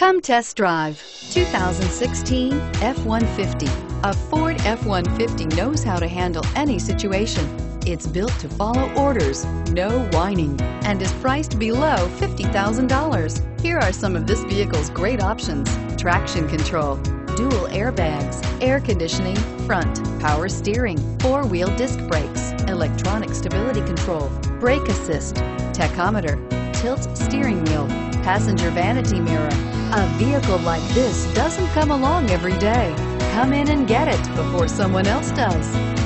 Come test drive 2016 F-150. A Ford F-150 knows how to handle any situation. It's built to follow orders, no whining, and is priced below $50,000. Here are some of this vehicle's great options: traction control, dual airbags, air conditioning, front, power steering, four-wheel disc brakes, electronic stability control, brake assist, tachometer, tilt steering wheel, passenger vanity mirror. A vehicle like this doesn't come along every day. Come in and get it before someone else does.